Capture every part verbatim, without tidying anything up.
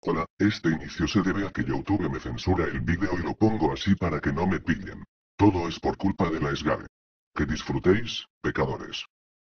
Hola, este inicio se debe a que YouTube me censura el vídeo y lo pongo así para que no me pillen. Todo es por culpa de la SGAE. Que disfrutéis, pecadores.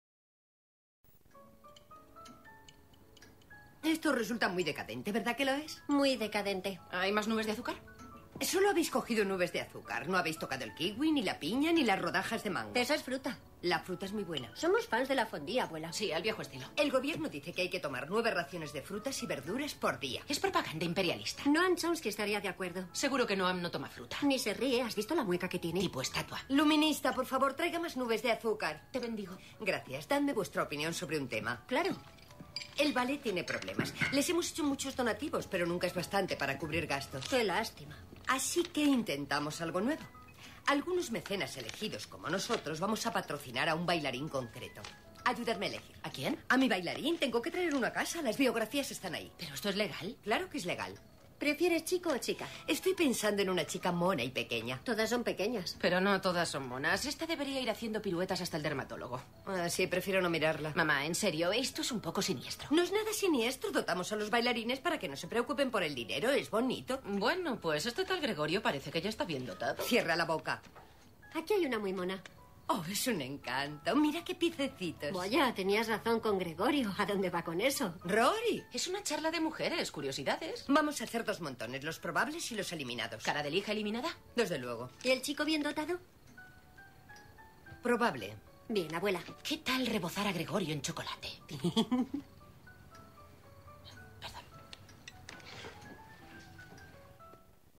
Esto resulta muy decadente, ¿verdad que lo es? Muy decadente. ¿Hay más nubes de azúcar? Solo habéis cogido nubes de azúcar. No habéis tocado el kiwi, ni la piña, ni las rodajas de mango. Esa es fruta. La fruta es muy buena. Somos fans de la fondía, abuela. Sí, al viejo estilo. El gobierno dice que hay que tomar nueve raciones de frutas y verduras por día. Es propaganda imperialista. Noam Chomsky estaría de acuerdo. Seguro que Noam no toma fruta. Ni se ríe. ¿Has visto la mueca que tiene? Tipo estatua. Luminista, por favor, traiga más nubes de azúcar. Te bendigo. Gracias. Dadme vuestra opinión sobre un tema. Claro. El ballet tiene problemas. Les hemos hecho muchos donativos, pero nunca es bastante para cubrir gastos. Qué lástima. Así que intentamos algo nuevo. Algunos mecenas elegidos como nosotros vamos a patrocinar a un bailarín concreto. Ayudadme a elegir. ¿A quién? A mi bailarín. Tengo que traer uno a casa. Las biografías están ahí. ¿Pero esto es legal? Claro que es legal. ¿Prefieres chico o chica? Estoy pensando en una chica mona y pequeña. Todas son pequeñas. Pero no todas son monas. Esta debería ir haciendo piruetas hasta el dermatólogo. Ah, sí, prefiero no mirarla. Mamá, en serio, esto es un poco siniestro. No es nada siniestro. Dotamos a los bailarines para que no se preocupen por el dinero. Es bonito. Bueno, pues este tal Gregorio parece que ya está bien dotado. Cierra la boca. Aquí hay una muy mona. Oh, es un encanto. Mira qué picecitos. Vaya, tenías razón con Gregorio. ¿A dónde va con eso? Rory. Es una charla de mujeres, curiosidades. Vamos a hacer dos montones, los probables y los eliminados. ¿Cara de lija eliminada? Desde luego. ¿Y el chico bien dotado? Probable. Bien, abuela. ¿Qué tal rebozar a Gregorio en chocolate?